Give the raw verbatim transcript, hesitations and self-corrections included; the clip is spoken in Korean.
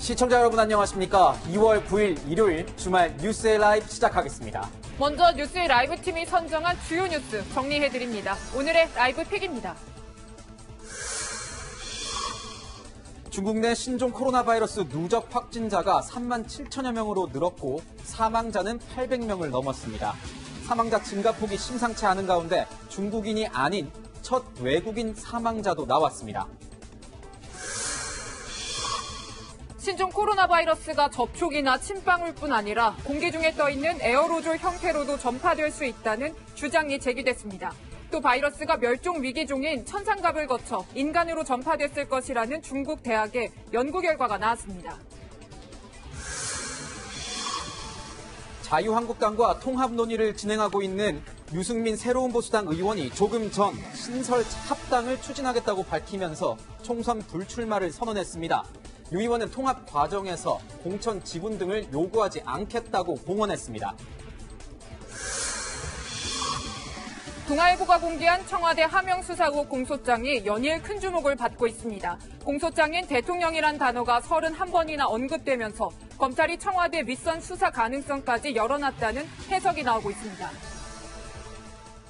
시청자 여러분 안녕하십니까? 이월 구일 일요일 주말 뉴스의 라이브 시작하겠습니다. 먼저 뉴스의 라이브 팀이 선정한 주요 뉴스 정리해드립니다. 오늘의 라이브 픽입니다. 중국 내 신종 코로나 바이러스 누적 확진자가 삼만 칠천여 명으로 늘었고 사망자는 팔백 명을 넘었습니다. 사망자 증가폭이 심상치 않은 가운데 중국인이 아닌 첫 외국인 사망자도 나왔습니다. 신종 코로나 바이러스가 접촉이나 침방울뿐 아니라 공기 중에 떠있는 에어로졸 형태로도 전파될 수 있다는 주장이 제기됐습니다. 또 바이러스가 멸종 위기종인 천상갑을 거쳐 인간으로 전파됐을 것이라는 중국 대학의 연구 결과가 나왔습니다. 자유한국당과 통합 논의를 진행하고 있는 유승민 새로운 보수당 의원이 조금 전 신설 합당을 추진하겠다고 밝히면서 총선 불출마를 선언했습니다. 유 의원은 통합 과정에서 공천 지분 등을 요구하지 않겠다고 공언했습니다. 동아일보가 공개한 청와대 하명수사 의혹 공소장이 연일 큰 주목을 받고 있습니다. 공소장엔 대통령이란 단어가 서른한 번이나 언급되면서 검찰이 청와대 윗선 수사 가능성까지 열어놨다는 해석이 나오고 있습니다.